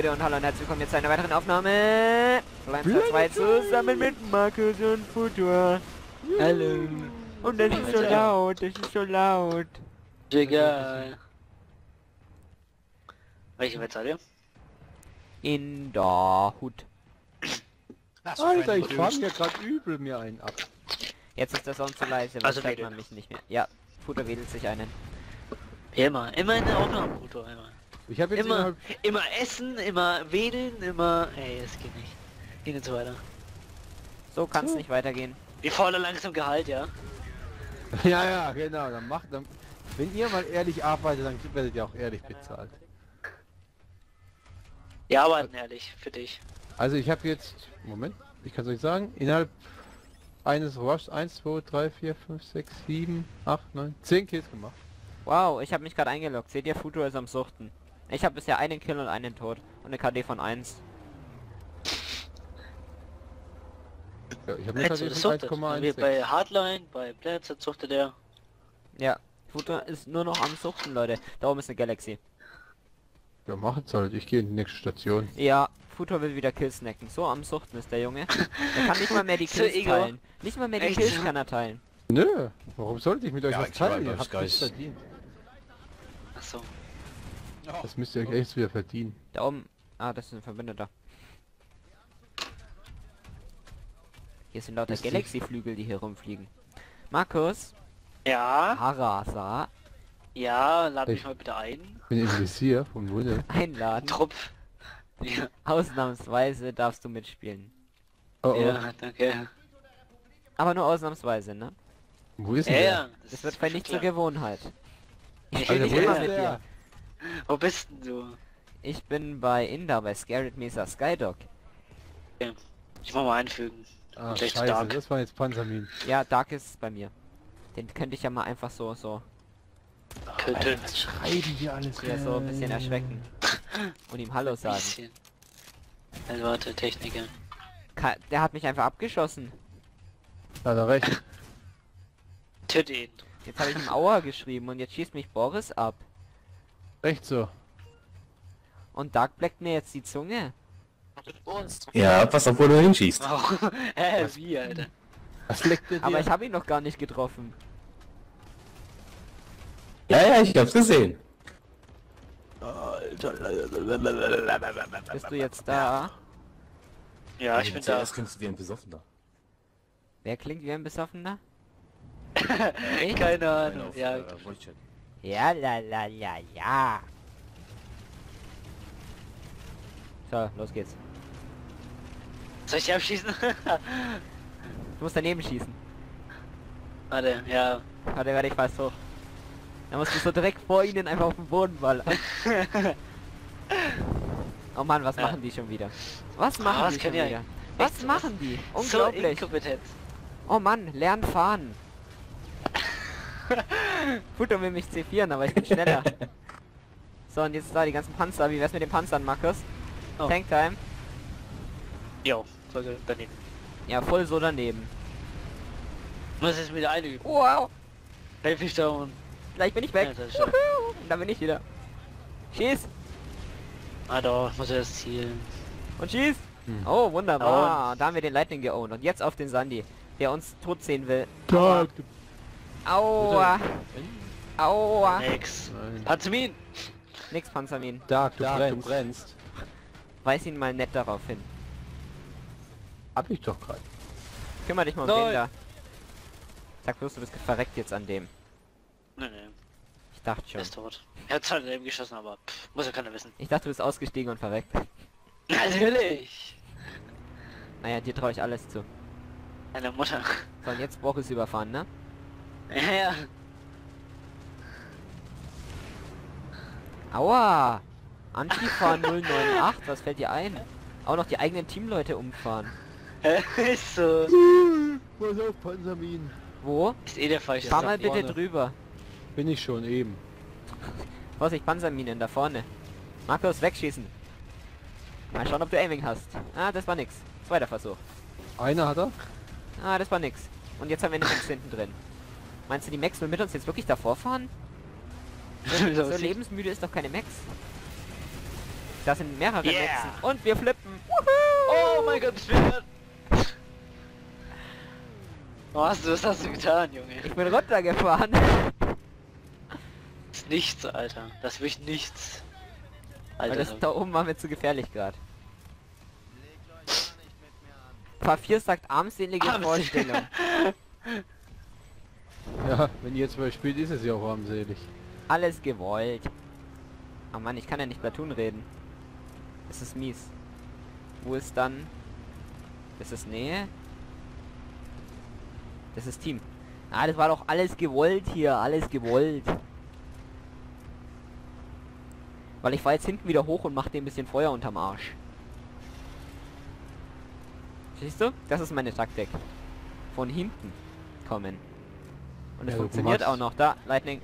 Leute und hallo und herzlich willkommen jetzt zu einer weiteren Aufnahme. Blindside 2 zusammen mit Markus und Futur. Hallo. Und das ist so laut, das ist so laut. Egal. Welche Welt seid ihr? In der Hut. Alter, ich fang ja gerade übel mir einen ab. Jetzt ist der Sound zu leise, was Also hört wedelt. man mich nicht mehr. Ja, Futur wedelt sich einen. Immer in der Aufnahmefoto, immer. Ich habe jetzt Immer essen, immer wedeln, immer... Ey, es geht nicht. Geht nicht so weiter. So kann es nicht weitergehen. Wir fordern langsam Gehalt, ja? ja, genau, dann, wenn ihr mal ehrlich arbeitet, dann werdet ihr auch ehrlich bezahlt. Wir arbeiten ehrlich, für dich. Also ich habe jetzt, Moment, ich kann es euch sagen, innerhalb eines Rushs 1, 2, 3, 4, 5, 6, 7, 8, 9, 10 Kills gemacht. Wow, ich habe mich gerade eingeloggt. Seht ihr, Futur ist am Suchten. Ich habe bisher einen Kill und einen Tod. Und eine KD von 1. Ja, ich habe eine KD von Wir 1,1. bei Hardline, bei Blitz, suchte der. Ja, Futur ist nur noch am Suchten, Leute. Da oben ist eine Galaxy. Ja, machen's halt, ich gehe in die nächste Station. Ja, Futur will wieder Kills snacken. So am Suchten ist der Junge. Er kann nicht mal mehr die So Kills Ego. teilen. Nicht mal mehr die Echt? Kills kann er teilen. Nö, warum sollte ich mit euch Ja, was ich try teilen? Ihr those habt guys. das verdient. Achso. Das müsst ihr euch echt wieder verdienen. Da oben. Ah, das ist ein Verbündeter. Hier sind lauter Ist die- Galaxy-Flügel, die hier rumfliegen. Markus, Ja, Harasa, ja, lad mich Ich- mal bitte ein. Ich bin im Visier vom Wunder. einladen. Trupp. Ja, Ausnahmsweise darfst du mitspielen. Oh, oh. ja, danke. Aber nur ausnahmsweise, ne? Wo ist Ja, denn der? ja. Das wird ist vielleicht nicht zur klar. Gewohnheit. Ich Alter, bin nicht wo immer ist mit der? dir. Wo bist denn du? Ich bin bei Inda, bei Scared Mesa Skydog. Okay. Ich mach mal einfügen. Ah, Gleich zu scheiße, Dark. das war jetzt Panzermin. Ja, Dark ist bei mir. Den könnte ich ja mal einfach so Könnte. Was schreiben die alles? ja, so ein bisschen erschrecken. Und ihm Hallo sagen. Bisschen. Dann warte, Techniker. Der hat mich einfach abgeschossen. Hat er recht. Töte ihn. Jetzt habe ich ihm Aua geschrieben und jetzt schießt mich Boris ab. Recht so. Und Dark bleckt mir jetzt die Zunge. Ja, pass auf, wo du hinschießt. Wow. Wie, Alter? Was leckt der dir? Aber ich habe ihn noch gar nicht getroffen. Ja, ich hab's gesehen. Bist du jetzt da? Ja, ich bin da. Zuerst klingst du wie ein Besoffener. Wer klingt wie ein Besoffener? Ich? Keine Ahnung. Auf, Ja, Voice Chat. Ja, la la la ja. So, los geht's. soll ich die abschießen? Du musst daneben schießen. Warte, ja. Warte, ich fass hoch. Dann musst du so direkt vor ihnen einfach auf den Boden ballern. Oh Mann, was Ja. machen die schon wieder? Was machen was die kann schon ja- wieder? Was echt, machen die? So Unglaublich. inkompetent. Oh Mann, lern fahren. Futter will mich C4, aber ich bin schneller. So, und jetzt da die ganzen Panzer. Wie wär's mit den Panzern, Markus? Oh. Tanktime. Jo, sollte daneben. Ja, voll so daneben. Muss jetzt wieder einüben. Wow. Helf mich da und... Gleich bin ich weg. Ja, das ist schon- Wuhu. Und dann bin ich wieder. Schieß. Ah doch, muss er das zielen. Und schieß. Oh, wunderbar. Da haben wir den Lightning geowned. Und jetzt auf den Sandy, der uns tot sehen will. Dark. Aua. Aua. Nix. Nein. Panzemin! Nix, Panzermin. Dark, du Du brennst. brennst. Weis ihn mal nett darauf hin. Hab ich doch gerade. Kümmer dich mal um Nein. den da. Sag bloß, du bist verreckt jetzt an dem. Nee, Ich dachte er schon. ist tot. Er hat zwar daneben geschossen, aber muss ja keiner wissen. Ich dachte, du bist ausgestiegen und verreckt. Natürlich! Naja, dir traue ich alles zu. Eine Mutter. So, und jetzt Boris überfahren, ne? Ja, Aua! Antifa 098, was fällt dir ein? Auch noch die eigenen Teamleute umfahren. ist so. Pass auf, Panzermin. Wo? Ist eh der falsche. Fahr da mal bitte vorne. drüber. Bin ich schon eben. Vorsicht, Panzerminen da vorne. Markus, wegschießen. Mal schauen, ob du Aiming hast. Ah, das war nix. Zweiter Versuch. Einer hat er. Ah, das war nix. Und jetzt haben wir eine Max hinten drin. Meinst du, die Max will mit uns jetzt wirklich davor fahren? So lebensmüde ist doch keine Max. Das sind mehrere Yeah. Nexen. Und wir flippen. Oh mein Gott, ich bin... Was hast du getan, Junge? Ich bin runtergefahren. Das ist nichts, Alter. Das ist wirklich nichts. Weil Alter, das da oben war mir zu gefährlich gerade. Fahr 4 sagt armselige Armselig. Vorstellung. Ja, wenn ihr jetzt mal spielt, ist es ja auch armselig. Alles gewollt. Oh Mann, ich kann ja nicht Platoon reden. Das ist mies. Wo ist dann... Das ist Nähe? Das ist Team. Ah, das war doch alles gewollt hier. Alles gewollt. Weil ich fahr jetzt hinten wieder hoch und mach dem ein bisschen Feuer unterm Arsch. Siehst du? Das ist meine Taktik. Von hinten kommen. Und es Ja, du funktioniert machst- auch noch. Da, Lightning.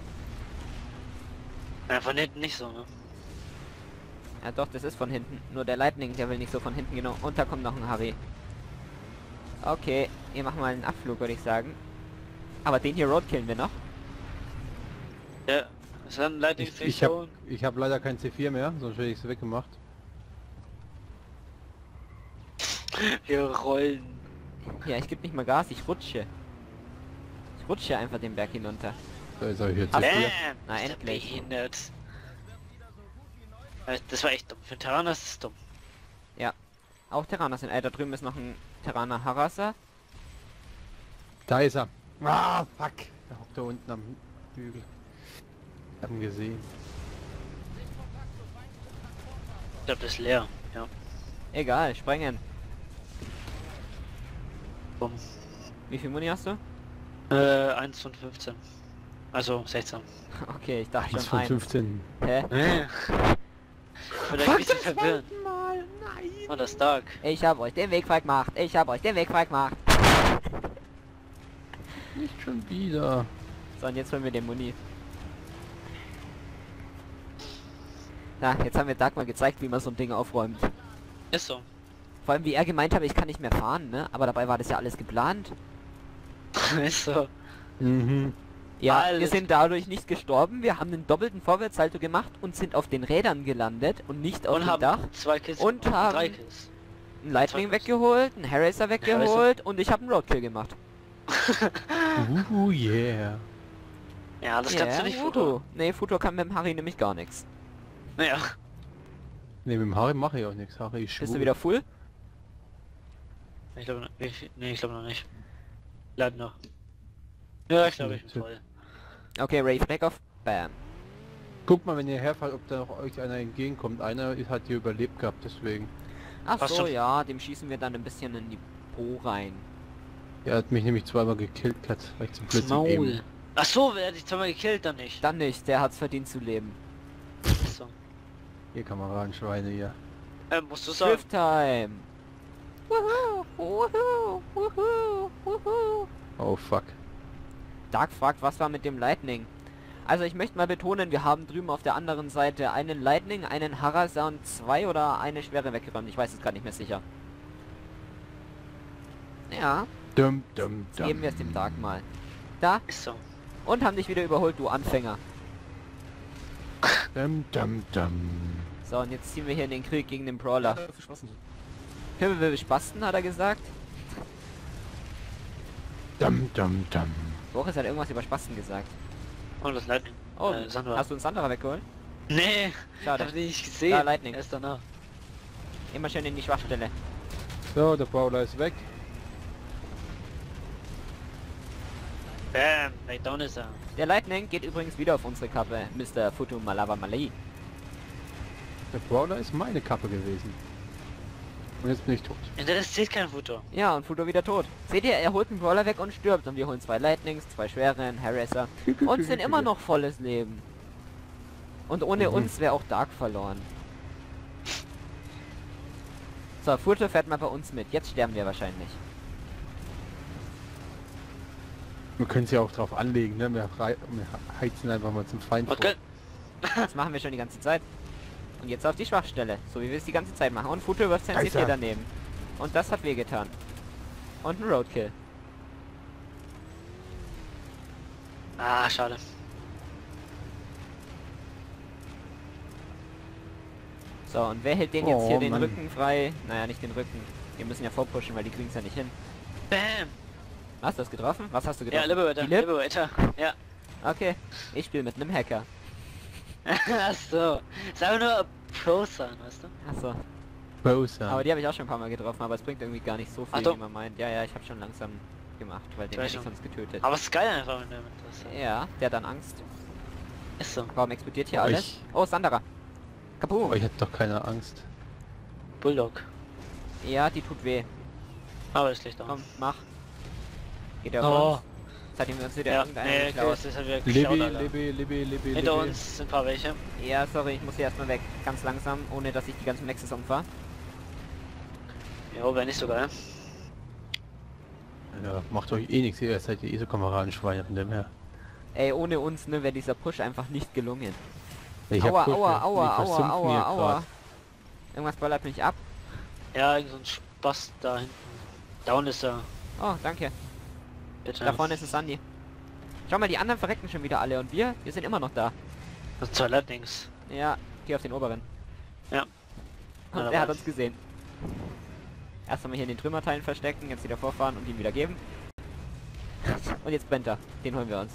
Ja, von hinten nicht so, ne? Ja doch, das ist von hinten. Nur der Lightning, der will nicht so von hinten genau. Und da kommt noch ein Harry. Okay, wir machen mal einen Abflug, würde ich sagen. Aber den hier roadkillen wir noch. Ja, das hat ein Lightning Ich hab leider kein C4 mehr, sonst hätte ich es weggemacht. Wir rollen. Ja, ich gebe nicht mal Gas, ich rutsche. Ich rutsche einfach den Berg hinunter. Da ist er hier Hast du- C4. Na, ist der endlich. behindert. Das war echt dumm. Für Terraner ist es dumm. Auch Terraner sind. Da drüben ist noch ein Terraner Harasser. Da ist er. Ah, fuck. Der hockt da unten am Hügel. Ich hab ihn gesehen. Ich glaube, das ist leer. Ja. Egal, sprengen. Bumm. Wie viel Muni hast du? 1 von 15. Also 16. Okay, ich dachte 1 schon von ein. 15. Hä? Vielleicht ein bisschen verwirrend. Oh, das ist Dark. Ich hab euch den Weg frei gemacht. Ich hab euch den Weg frei gemacht. Nicht schon wieder. So, und jetzt holen wir den Muni. Na, jetzt haben wir Dark mal gezeigt, wie man so ein Ding aufräumt. Ist so. Vor allem, wie er gemeint hat, ich kann nicht mehr fahren, ne? Aber dabei war das ja alles geplant. Ist so. Mhm. Ja, wir Alles. sind dadurch nicht gestorben. Wir haben einen doppelten Vorwärtssalto gemacht und sind auf den Rädern gelandet und nicht auf Und dem haben Dach. 2 Kills. Und gemacht. haben- 3 Kills. Ein Lightning Zeug. weggeholt, ein Harasser weggeholt und ich habe einen Roadkill gemacht. Yeah. Ja, das kannst du nicht Foto. Nee, Futo kann mit dem Harry nämlich gar nichts. Naja. Ne, mit dem Harry mache ich auch nichts. Harry ist Bist schwul. du wieder full? Ich glaube ich glaube noch nicht. Leider noch. Ja, ich glaube ich bin Tipp. voll. Okay, Rave Back off. Bam. Guckt mal, wenn ihr herfahrt, ob da noch euch einer entgegenkommt. Einer hat hier überlebt gehabt, deswegen. Ach Passt so, schon. ja, dem schießen wir dann ein bisschen in die Po rein. Er hat mich nämlich zweimal gekillt, hat recht zum Blödsinn Maul. gegeben. Ach so, wer hat dich zweimal gekillt, dann nicht. Dann nicht, der hat's verdient zu leben. So. Ihr Kameradenschweine hier. Musst du sagen. Drift Time. Wuhu, wuhu, wuhu, wuhu. Oh fuck. Dark fragt, was war mit dem Lightning? Also ich möchte mal betonen, wir haben drüben auf der anderen Seite einen Lightning, einen Harasser und 2 oder eine Schwere weggeräumt. Ich weiß es gerade nicht mehr sicher. Ja, Dum, dum, jetzt geben wir es dem Dark mal. Da, Ist so. und haben dich wieder überholt, du Anfänger. Dum, dum, dum. So, und jetzt ziehen wir hier in den Krieg gegen den Brawler. Himmel will spasten, hat er gesagt. Dum, dum, dum. Boris hat irgendwas über Spasten gesagt. Und das Lightning. Oh, Sandra. hast du einen Sandra weggeholt? Nee, Schade. hab ich nicht gesehen. Da, Lightning. Erst danach. Immer schön in die Schwachstelle. So, der Brawler ist weg. Bam, down ist er. Der Lightning geht übrigens wieder auf unsere Kappe, Mr. Futu Malava Malay. Der Brawler ist meine Kappe gewesen. Und jetzt bin ich tot. Interessiert kein Foto. Ja, und Futo wieder tot. Seht ihr, er holt einen Brawler weg und stirbt. Und wir holen 2 Lightnings, 2 Schweren, Harasser. Und sind immer noch volles Leben. Und ohne uns wäre auch Dark verloren. So, Futo fährt mal bei uns mit. Jetzt sterben wir wahrscheinlich. Wir können sie auch drauf anlegen, ne? Wir heizen einfach mal zum Feind vor. Okay. Das machen wir schon die ganze Zeit. Und jetzt auf die Schwachstelle. So wie wir es die ganze Zeit machen. Und Futo wirft sein Alter. C4 daneben. Und das hat wehgetan. Und ein Roadkill. Ah, schade. So, und wer hält den jetzt hier Oh, den Mann. Rücken frei? Naja, nicht den Rücken. Wir müssen ja vorpushen, weil die kriegen es ja nicht hin. Bam! Hast du das getroffen? Was hast du Ja, getroffen? Liberator, Die Lip? Liberator. Ja. Okay, ich spiele mit einem Hacker. Achso. Ist einfach nur Pro sein, weißt du? Achso. Bowser. Aber die habe ich auch schon ein paar Mal getroffen, aber es bringt irgendwie gar nicht so viel, Achtung. wie man meint. Ja, ja, ich habe schon langsam gemacht, weil den Gleich hätte ich schon. sonst getötet. Aber es ist geil einfach, wenn du mit das Ja, der hat dann Angst. ist so. Warum explodiert hier Oh, alles? ich- Oh, Sandra. Kapu. Oh, ich hätte doch keine Angst. Bulldog. Ja, die tut weh. Aber das Licht Komm, an. mach. Geht der Oh. auf uns? Seitdem wir uns wieder Ja, irgendeiner nee, geklaut. das ist halt wieder geklaut, Libby, Alter. Libby. Hinter uns sind ein paar welche. Ja, sorry, ich muss hier erstmal weg. Ganz langsam, ohne dass ich die ganzen Nexus umfahre. Jo, wäre nicht so geil. Ja, macht euch eh nichts, ihr seid eh so Kameradenschweine von dem her. Ey, ohne uns, ne, wäre dieser Push einfach nicht gelungen. Ich hab Aua, Push, aua, die aua, versumpfen aua, hier aua, aua. grad. Irgendwas ballert mich ab. Ja, irgend so ein Spaß da hinten. Down ist er. Oh, danke. Bitte. Da vorne ist es Sandy. Schau mal, die anderen verrecken schon wieder alle und wir sind immer noch da. Das zwei Lightnings. Ja, geh auf den oberen. Ja. Und Ja, er hat aber- uns gesehen. Erst einmal hier in den Trümmerteilen verstecken, jetzt wieder vorfahren und ihn wieder geben. Und jetzt brennt er. Den holen wir uns.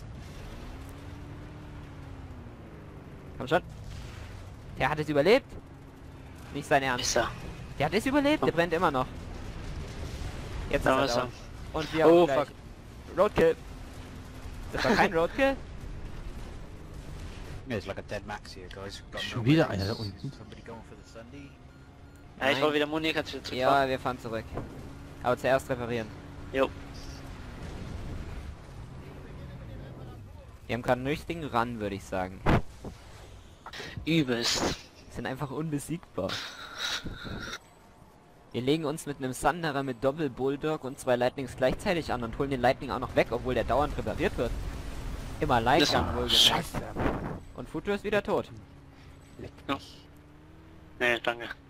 Komm schon. Der hat es überlebt. Nicht sein Ernst. Ist er. Der hat es überlebt, der brennt immer noch. Jetzt Da ist ist er er. down. Und wir Oh, auch gleich. Roadkill. Das war kein Roadkill. There's like a dead max here, guys. Got Schon no wieder weapons. einer da unten. Somebody going for the Sunday. Ja, ich Nein. wollte wieder Muni, kannst du wieder zurückfahren? Ja, wir fahren zurück. Aber zuerst reparieren. Jo. Wir haben gerade einen richtigen Run, würde ich sagen. Übelst. Sind einfach unbesiegbar. Wir legen uns mit einem Sanderer mit Doppel Bulldog und 2 Lightnings gleichzeitig an und holen den Lightning auch noch weg, obwohl der dauernd repariert wird. Immer Lightning wohlgemerkt. Und Futur ist wieder tot. Nee, danke.